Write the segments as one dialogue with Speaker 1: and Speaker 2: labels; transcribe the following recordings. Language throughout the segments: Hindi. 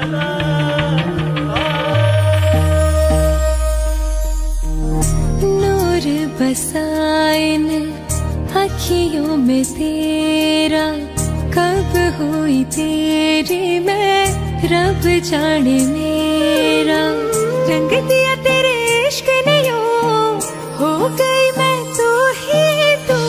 Speaker 1: नूर बसाइन अखियों में तेरा, कब हुई तेरी मैं रब जाने मेरा। रंग दिया तेरे इश्क ने यूं, हो गई मैं तू ही तू।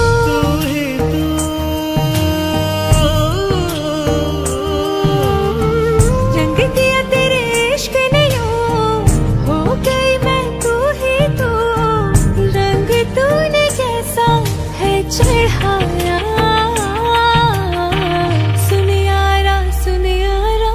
Speaker 1: रंग दिया तेरे इश्क ने यूं, हो गई मैं तू ही तू। रंग तूने कैसा है चढ़ाया, सुनियारा सुनियारा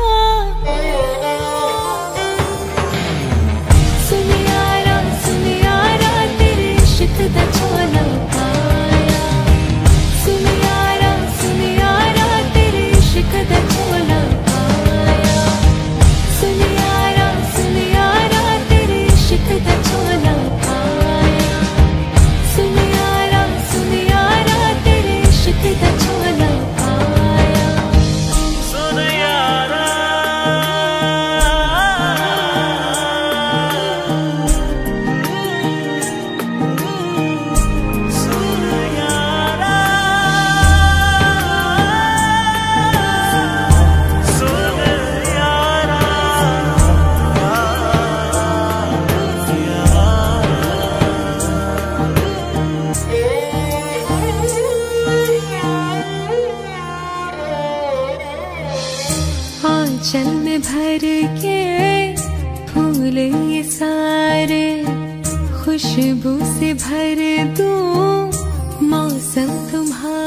Speaker 1: सुनियारा सुनियारा, तेरे इश्क दा झोला पाया। सुनियारा सुनियारा, तेरे इश्क दा झोला पाया। सुनियारा सुनियारा, तेरे इश्क दा झोला पाया। सुनियारा सुनियारा, तेरे इश्क दा झोला पाया।
Speaker 2: सुनियारा सुनियारा
Speaker 1: आंचल में भर के फूल ये सारे, खुशबू से भर दूं मौसम तुम्हारा।